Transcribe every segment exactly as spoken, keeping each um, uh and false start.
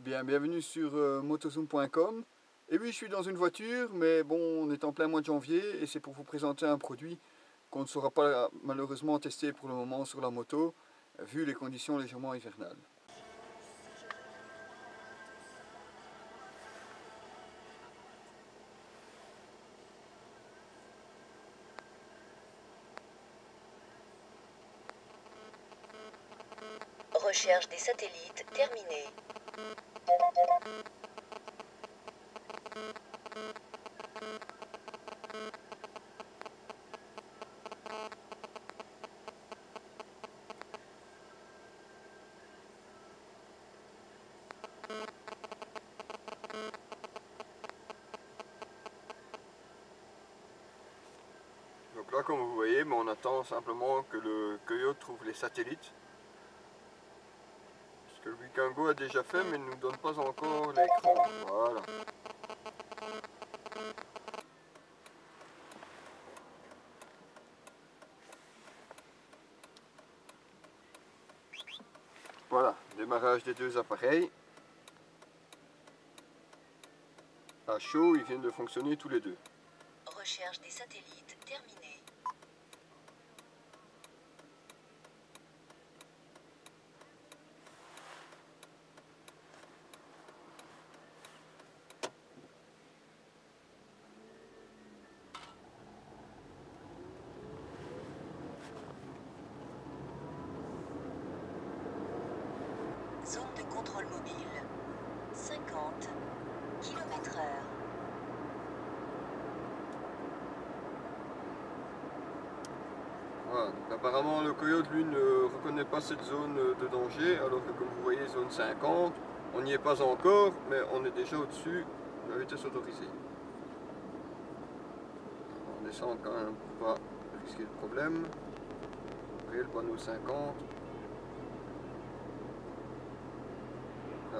Bien, bienvenue sur euh, motozoom point com. Et oui, je suis dans une voiture, mais bon, on est en plein mois de janvier et c'est pour vous présenter un produit qu'on ne saura pas malheureusement tester pour le moment sur la moto, vu les conditions légèrement hivernales. Recherche des satellites terminée. Donc là, comme vous voyez, mais on attend simplement que le Coyote trouve les satellites. Ce que le Wikango a déjà fait, mais ne nous donne pas encore l'écran. Voilà. Voilà, démarrage des deux appareils. À chaud, ils viennent de fonctionner tous les deux. Recherche des satellites terminée. Zone de contrôle mobile. cinquante kilomètres heure. Voilà, donc apparemment le Coyote lui ne reconnaît pas cette zone de danger, alors que comme vous voyez zone cinquante, on n'y est pas encore, mais on est déjà au-dessus de la vitesse autorisée. On descend quand même pour pas risquer de problème. Vous voyez le panneau cinquante. Là.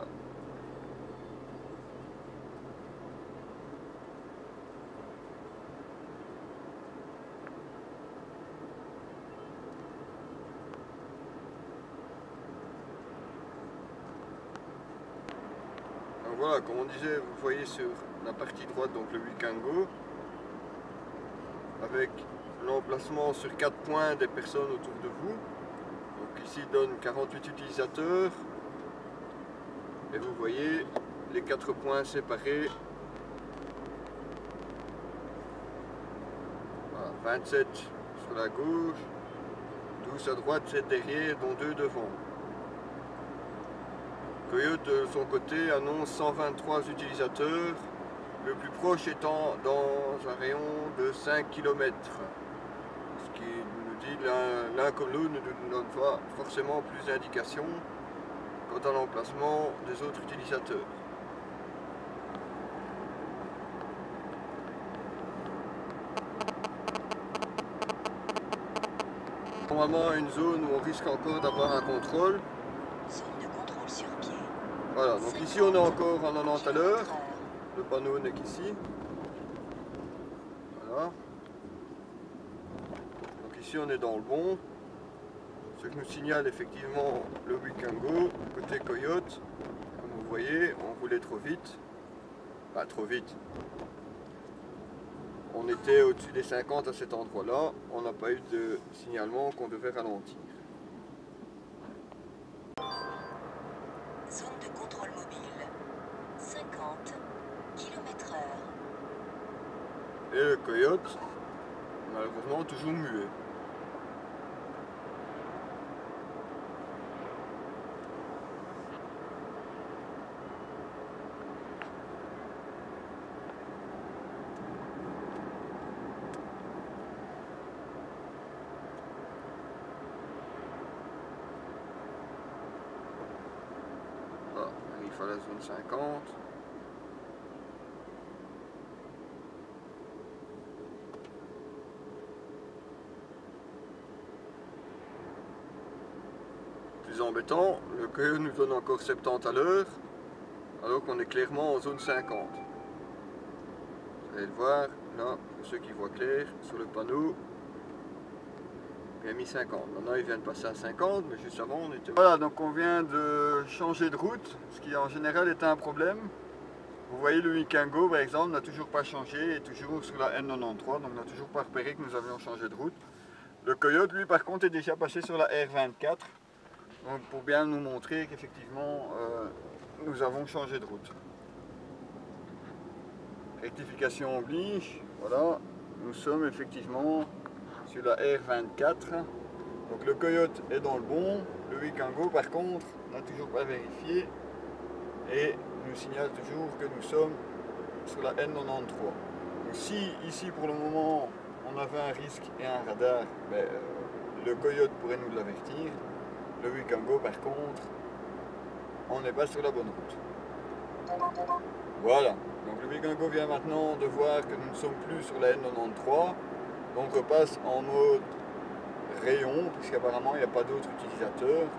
Donc voilà, comme on disait, vous voyez sur la partie droite donc le Wikango, avec l'emplacement sur quatre points des personnes autour de vous. Donc ici il donne quarante-huit utilisateurs. Et vous voyez les quatre points séparés. Voilà, vingt-sept sur la gauche, douze à droite, sept derrière, dont deux devant. Coyote de son côté annonce cent vingt-trois utilisateurs, le plus proche étant dans un rayon de cinq kilomètres. Ce qui nous dit l'un comme l'autre ne nous donne pas forcément plus d'indications quant à l'emplacement des autres utilisateurs. Normalement une zone où on risque encore d'avoir un contrôle. Zone de contrôle sur pied. Voilà, donc ici on est encore en quatre-vingt-dix à l'heure. Le panneau n'est qu'ici. Voilà. Donc ici on est dans le bon. Ce que nous signale effectivement le Wikango, côté Coyote. Comme vous voyez, on roulait trop vite. Pas trop vite. On était au-dessus des cinquante à cet endroit-là. On n'a pas eu de signalement qu'on devait ralentir. Zone de contrôle mobile. cinquante kilomètres heure. Et le Coyote, malheureusement, toujours muet. Voilà, on arrive à la zone cinquante. Plus embêtant, le Coyote nous donne encore soixante-dix à l'heure, alors qu'on est clairement en zone cinquante. Vous allez le voir, là, pour ceux qui voient clair, sur le panneau, il a mis cinquante. Maintenant il vient de passer à cinquante, mais juste avant on était... Voilà, donc on vient de changer de route, ce qui en général est un problème. Vous voyez le Wikango par exemple n'a toujours pas changé, est toujours sur la N quatre-vingt-treize, donc n'a toujours pas repéré que nous avions changé de route. Le Coyote lui par contre est déjà passé sur la R vingt-quatre, donc pour bien nous montrer qu'effectivement euh, nous avons changé de route. Rectification oblige, voilà, nous sommes effectivement sur la R vingt-quatre, donc le Coyote est dans le bon, le Wikango par contre n'a toujours pas vérifié et nous signale toujours que nous sommes sur la N quatre-vingt-treize. Donc si ici pour le moment on avait un risque et un radar, ben, euh, le Coyote pourrait nous l'avertir, le Wikango par contre on n'est pas sur la bonne route. Voilà, donc le Wikango vient maintenant de voir que nous ne sommes plus sur la N quatre-vingt-treize, donc on repasse en mode rayon, puisqu'apparemment il n'y a pas d'autres utilisateurs.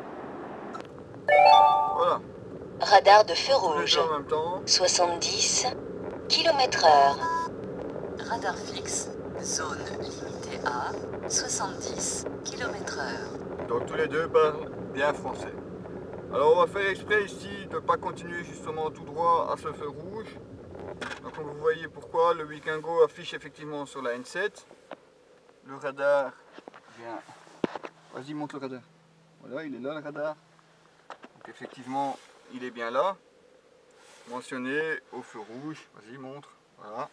Voilà. Radar de feu rouge. En même temps. soixante-dix kilomètres heure. Radar fixe, zone limitée à soixante-dix kilomètres heure. Donc tous les deux parlent bien français. Alors on va faire exprès ici de ne pas continuer justement tout droit à ce feu rouge. Donc comme vous voyez pourquoi le Wikango affiche effectivement sur la N sept. Le radar vient... Vas-y monte le radar. Voilà, il est là le radar. Donc effectivement il est bien là. Mentionné au feu rouge. Vas-y montre. Voilà.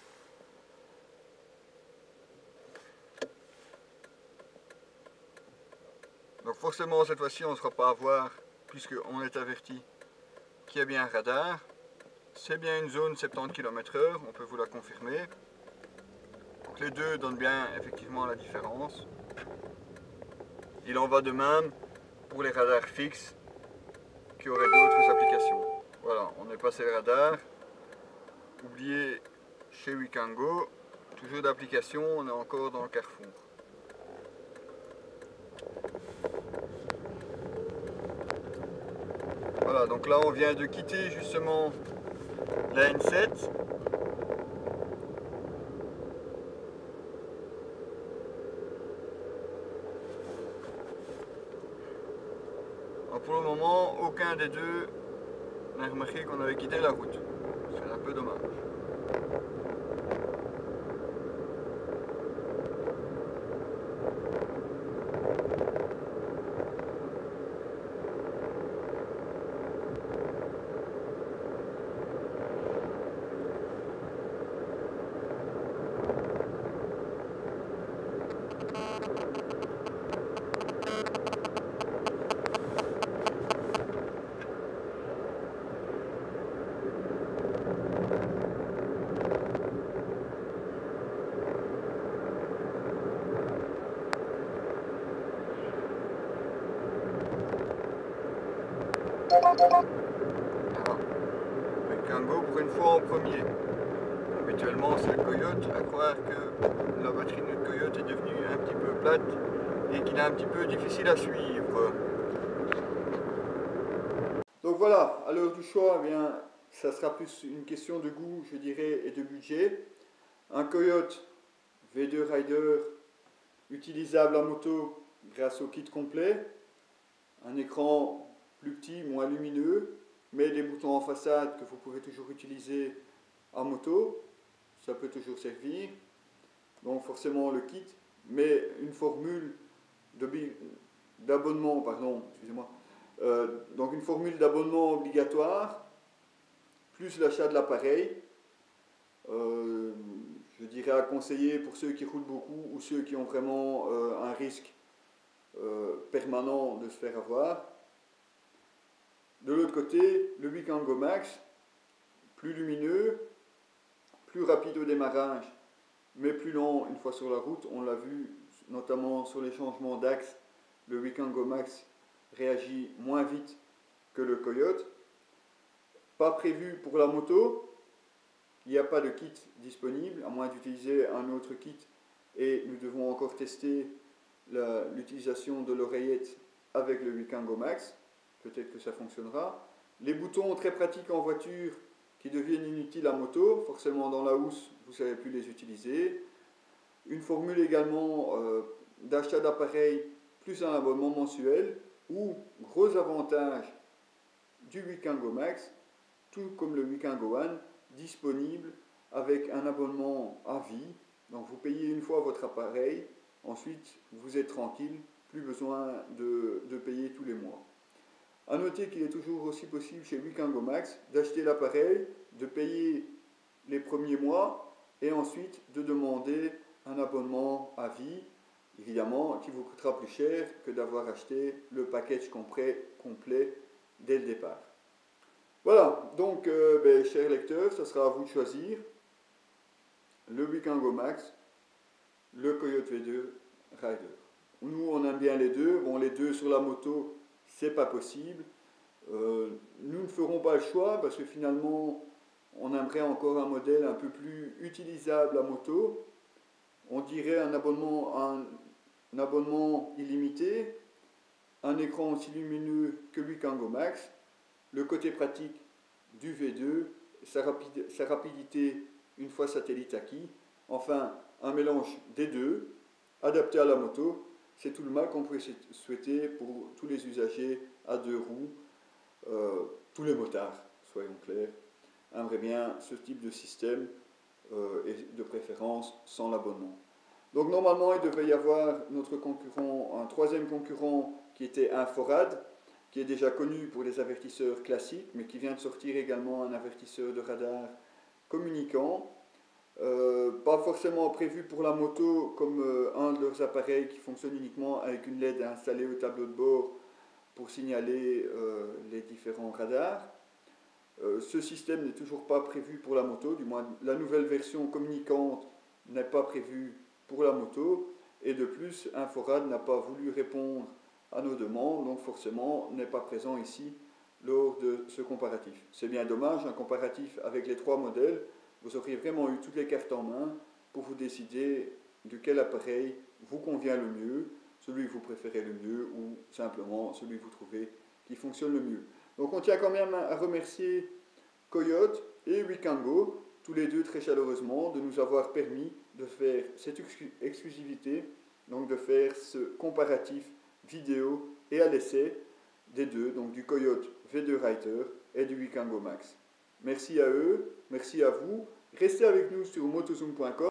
Donc forcément cette fois-ci on ne sera pas à voir, puisqu'on est averti qu'il y a bien un radar. C'est bien une zone soixante-dix kilomètres heure, on peut vous la confirmer. Donc les deux donnent bien effectivement la différence. Il en va de même pour les radars fixes qui auraient d'autres applications. Voilà, on est passé le radar. Oubliez chez Wikango, toujours d'application, on est encore dans le carrefour. Voilà, donc là on vient de quitter justement la N sept. Alors pour le moment, aucun des deux n'a remarqué qu'on avait quitté la route. C'est un peu dommage. Voilà. Wikango pour une fois en premier. Habituellement c'est le Coyote, à croire que la batterie de notre Coyote est devenue un petit peu plate et qu'il est un petit peu difficile à suivre. Donc voilà, à l'heure du choix, eh bien, ça sera plus une question de goût, je dirais, et de budget. Un Coyote V deux Rider utilisable à moto grâce au kit complet. Un écran plus petit, moins lumineux, mais des boutons en façade que vous pouvez toujours utiliser à moto. Ça peut toujours servir. Donc forcément le kit, mais une formule d'abonnement, pardon, excusez-moi. Euh, donc une formule d'abonnement obligatoire, plus l'achat de l'appareil. Euh, je dirais à conseiller pour ceux qui roulent beaucoup ou ceux qui ont vraiment euh, un risque euh, permanent de se faire avoir. De l'autre côté, le Wikango Max, plus lumineux, plus rapide au démarrage, mais plus lent une fois sur la route. On l'a vu notamment sur les changements d'axe, le Wikango Max réagit moins vite que le Coyote. Pas prévu pour la moto, il n'y a pas de kit disponible, à moins d'utiliser un autre kit, et nous devons encore tester l'utilisation de l'oreillette avec le Wikango Max. Peut-être que ça fonctionnera. Les boutons très pratiques en voiture qui deviennent inutiles à moto, forcément dans la housse, vous ne savez plus les utiliser. Une formule également euh, d'achat d'appareils plus un abonnement mensuel, ou gros avantage du Wikango Max, tout comme le Wikango One, disponible avec un abonnement à vie. Donc vous payez une fois votre appareil, ensuite vous êtes tranquille, plus besoin de, de payer tous les mois. A noter qu'il est toujours aussi possible chez Wikango Max d'acheter l'appareil, de payer les premiers mois et ensuite de demander un abonnement à vie, évidemment qui vous coûtera plus cher que d'avoir acheté le package complet, complet dès le départ. Voilà, donc euh, ben, chers lecteurs, ce sera à vous de choisir le Wikango Max, le Coyote V deux Rider. Nous on aime bien les deux, bon les deux sur la moto c'est pas possible. Euh, nous ne ferons pas le choix parce que finalement on aimerait encore un modèle un peu plus utilisable à moto. On dirait un abonnement, un, un abonnement illimité, un écran aussi lumineux que le Wikango Max, le côté pratique du V deux, sa, rapide, sa rapidité une fois satellite acquis, enfin un mélange des deux, adapté à la moto. C'est tout le mal qu'on pourrait souhaiter pour tous les usagers à deux roues, euh, tous les motards, soyons clairs, aimeraient bien ce type de système euh, et de préférence sans l'abonnement. Donc normalement il devait y avoir notre concurrent, un troisième concurrent qui était Inforad, qui est déjà connu pour les avertisseurs classiques, mais qui vient de sortir également un avertisseur de radar communicant. Euh, pas forcément prévu pour la moto comme euh, un de leurs appareils qui fonctionne uniquement avec une L E D installée au tableau de bord pour signaler euh, les différents radars. Euh, ce système n'est toujours pas prévu pour la moto, du moins la nouvelle version communicante n'est pas prévue pour la moto, et de plus Inforad n'a pas voulu répondre à nos demandes, donc forcément n'est pas présent ici lors de ce comparatif. C'est bien dommage, un comparatif avec les trois modèles, vous auriez vraiment eu toutes les cartes en main pour vous décider de quel appareil vous convient le mieux, celui que vous préférez le mieux ou simplement celui que vous trouvez qui fonctionne le mieux. Donc on tient quand même à remercier Coyote et Wikango, tous les deux très chaleureusement, de nous avoir permis de faire cette exclusivité, donc de faire ce comparatif vidéo et à l'essai des deux, donc du Coyote V deux Rider et du Wikango Max. Merci à eux, merci à vous. Restez avec nous sur motozoom point com.